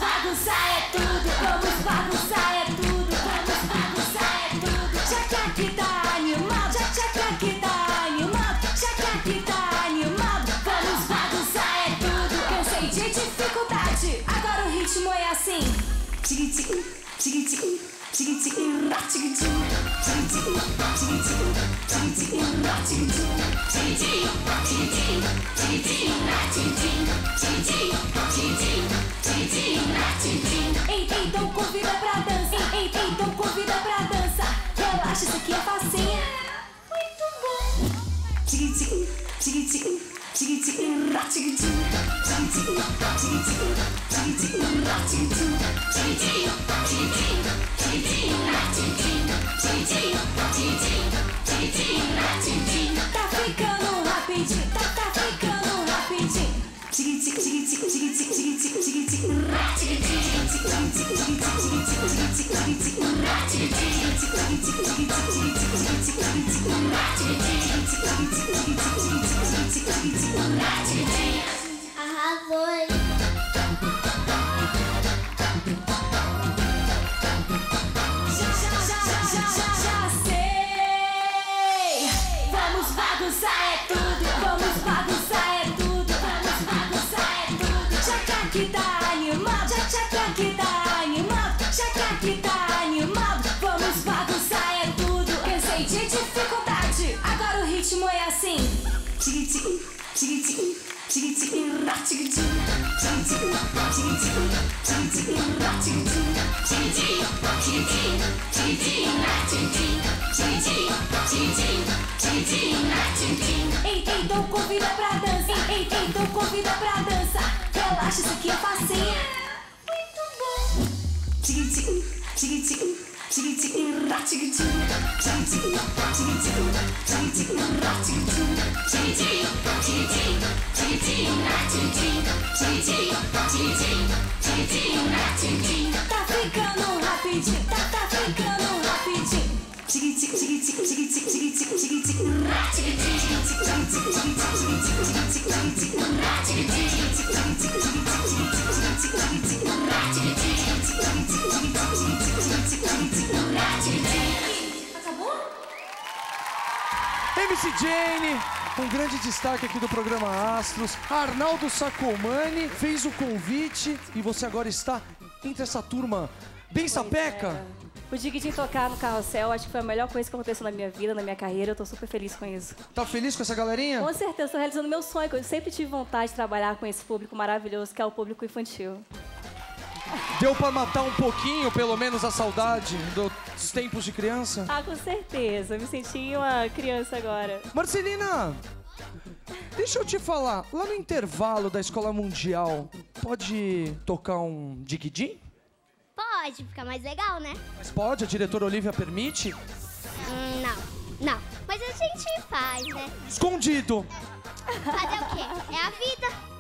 bagunçar é tudo, vamos bagunçar é tudo, vamos bagunçar é tudo. Já que aqui tá animado, já que aqui tá animado, já que aqui tá animado, vamos bagunçar é tudo. Cansei de dificuldade, agora o ritmo é assim. Tiguitim, tiguitim, tiguitim, tiguitim, tiguitim, tiguitim, tiguitim, tiguitim, tiguitim, tiguitim, tiguitim, tiguitim, tiguitim, tiguitim. Então convida pra dança, então convida pra dança. Relaxa, isso aqui é facinho. Muito bom. Tiguitim, tiguitim, tiguitim, tiguitim, tiguitim, tiguitim, tiguitim, tiguitim, tiguitim, tiguitim, tiguitim, tiguitim, tiguitim, tiguitim. Tá ficando rapidinho, tá ficando rapidinho. Tiguitim, tiguitim, tiguitim, tiguitim, tiguitim, Arrasou, hein? Já sei. Vamos bagunçar é tudo, vamos bagunçar é tudo, vamos bagunçar é tudo. Já que aqui tá animado, já que aqui tá animado, já que aqui tá animado, vamos bagunçar é tudo. Cansei de dificuldade, agora o ritmo é assim. Tiguitim, tiguitim, tiguitim, tiguitim, tiguitim, tiguitim, tiguitim, tiguitim, tiguitim, tiguitim, tiguitim, tiguitim, tiguitim, tiguitim. Então convida pra dança, então convida pra dança. Relaxa, isso aqui é facinho. Muito bom. Tiguitim, tiguitim, tiguitim, tiguitim, tiguitim, tiguitim, tiguitim, tiguitim, tiguitim, tiguitim, tiguitim, tiguitim, tiguitim, tiguitim. Tá ficando rapidinho, tá ficando rapidinho. Tiguitim, tiguitim, tiguitim, tiguitim, tiguitim, tiguitim, acabou? MC Jane, um grande destaque aqui do programa Astros. Arnaldo Sacomani fez o convite e você agora está entre essa turma bem sapeca. O Diguidim tocar no Carrossel, acho que foi a melhor coisa que aconteceu na minha vida, na minha carreira. Eu tô super feliz com isso. Tá feliz com essa galerinha? Com certeza, tô realizando meu sonho. Eu sempre tive vontade de trabalhar com esse público maravilhoso, que é o público infantil. Deu pra matar um pouquinho, pelo menos, a saudade dos tempos de criança? Ah, com certeza. Eu me senti uma criança agora. Marcelina, deixa eu te falar. Lá no intervalo da Escola Mundial, pode tocar um Diguidim? Pode, ficar mais legal, né? Mas pode? A diretora Olivia permite? Não. Mas a gente faz, né? Escondido! Fazer o quê? É a vida.